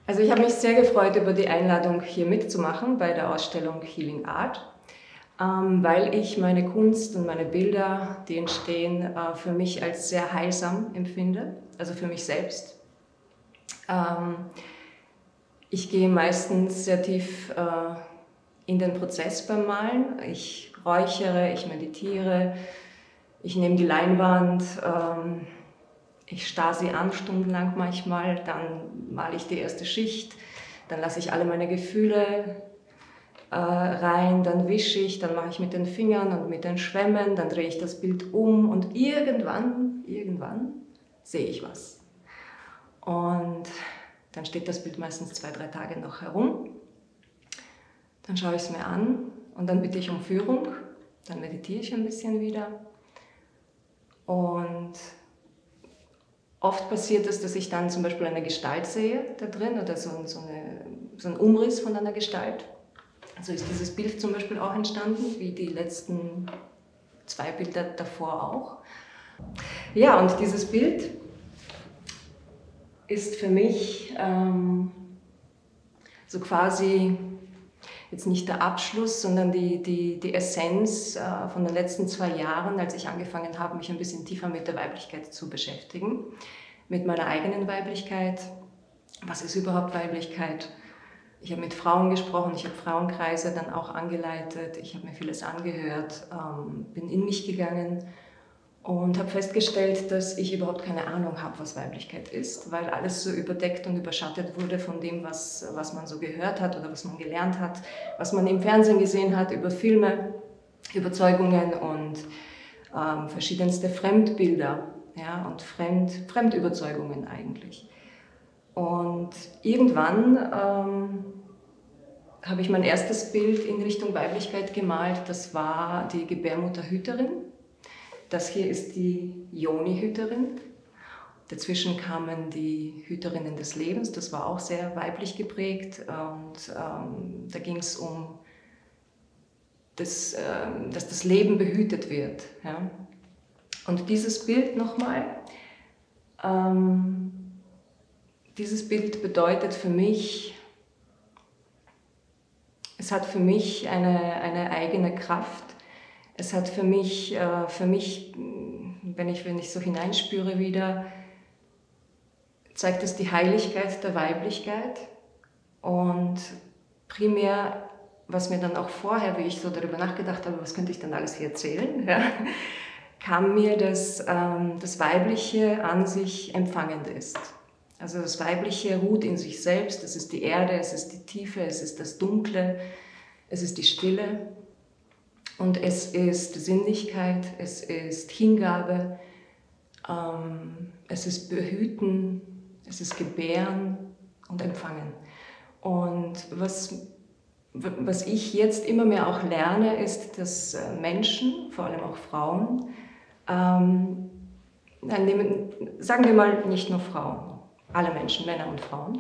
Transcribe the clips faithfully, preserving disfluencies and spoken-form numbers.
Also ich habe mich sehr gefreut über die Einladung, hier mitzumachen bei der Ausstellung Healing Art, ähm, weil ich meine Kunst und meine Bilder, die entstehen, äh, für mich als sehr heilsam empfinde, also für mich selbst. Ähm, ich gehe meistens sehr tief äh, in den Prozess beim Malen. Ich räuchere, ich meditiere, ich nehme die Leinwand, ähm, ich starre sie an stundenlang manchmal, dann male ich die erste Schicht, dann lasse ich alle meine Gefühle äh, rein, dann wische ich, dann mache ich mit den Fingern und mit den Schwämmen, dann drehe ich das Bild um und irgendwann, irgendwann sehe ich was. Und dann steht das Bild meistens zwei, drei Tage noch herum. Dann schaue ich es mir an und dann bitte ich um Führung, dann meditiere ich ein bisschen wieder. Und oft passiert es, dass ich dann zum Beispiel eine Gestalt sehe da drin oder so, so, eine, so einen Umriss von einer Gestalt. So ist dieses Bild zum Beispiel auch entstanden, wie die letzten zwei Bilder davor auch. Ja, und dieses Bild ist für mich ähm, so quasi jetzt nicht der Abschluss, sondern die, die, die Essenz äh, von den letzten zwei Jahren, als ich angefangen habe, mich ein bisschen tiefer mit der Weiblichkeit zu beschäftigen, mit meiner eigenen Weiblichkeit. Was ist überhaupt Weiblichkeit? Ich habe mit Frauen gesprochen, ich habe Frauenkreise dann auch angeleitet, ich habe mir vieles angehört, ähm, bin in mich gegangen und habe festgestellt, dass ich überhaupt keine Ahnung habe, was Weiblichkeit ist, weil alles so überdeckt und überschattet wurde von dem, was, was man so gehört hat oder was man gelernt hat, was man im Fernsehen gesehen hat, über Filme, Überzeugungen und ähm, verschiedenste Fremdbilder, ja, und Fremd, Fremdüberzeugungen eigentlich. Und irgendwann ähm, habe ich mein erstes Bild in Richtung Weiblichkeit gemalt. Das war die Gebärmutterhüterin. Das hier ist die Yoni-Hüterin. Dazwischen kamen die Hüterinnen des Lebens. Das war auch sehr weiblich geprägt. Und ähm, da ging es um, das, ähm, dass das Leben behütet wird. Ja? Und dieses Bild nochmal, ähm, dieses Bild bedeutet für mich, es hat für mich eine, eine eigene Kraft. Es hat für mich, äh, für mich, wenn ich, wenn ich so hineinspüre wieder, zeigt es die Heiligkeit der Weiblichkeit. Und primär, was mir dann auch vorher, wie ich so darüber nachgedacht habe, was könnte ich dann alles hier erzählen, ja, kam mir, dass ähm, das Weibliche an sich empfangend ist. Also das Weibliche ruht in sich selbst, es ist die Erde, es ist die Tiefe, es ist das Dunkle, es ist die Stille und es ist Sinnlichkeit, es ist Hingabe, ähm, es ist Behüten, es ist Gebären und Empfangen. Und was, was ich jetzt immer mehr auch lerne, ist, dass Menschen, vor allem auch Frauen, ähm, nehmen, sagen wir mal nicht nur Frauen, alle Menschen, Männer und Frauen.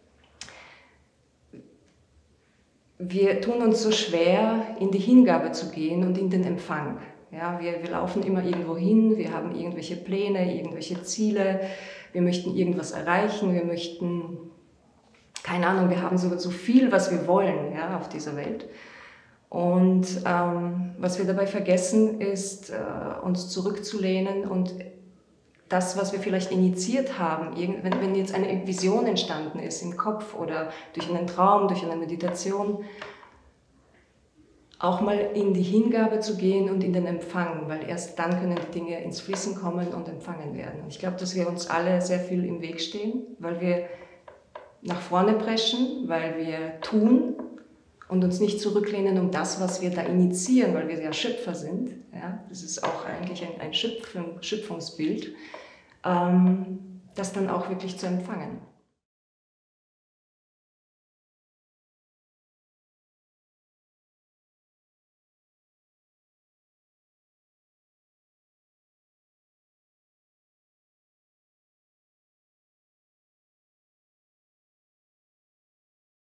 Wir tun uns so schwer, in die Hingabe zu gehen und in den Empfang. Ja, wir, wir laufen immer irgendwo hin, wir haben irgendwelche Pläne, irgendwelche Ziele, wir möchten irgendwas erreichen, wir möchten, keine Ahnung, wir haben so, so viel, was wir wollen, ja, auf dieser Welt. Und ähm, was wir dabei vergessen, ist, äh, uns zurückzulehnen und das, was wir vielleicht initiiert haben, wenn, wenn jetzt eine Vision entstanden ist im Kopf oder durch einen Traum, durch eine Meditation, auch mal in die Hingabe zu gehen und in den Empfang, weil erst dann können die Dinge ins Fließen kommen und empfangen werden. Ich glaube, dass wir uns alle sehr viel im Weg stehen, weil wir nach vorne preschen, weil wir tun und uns nicht zurücklehnen um das, was wir da initiieren, weil wir ja Schöpfer sind. Ja? Das ist auch eigentlich ein, ein Schöpfung, Schöpfungsbild, ähm, das dann auch wirklich zu empfangen.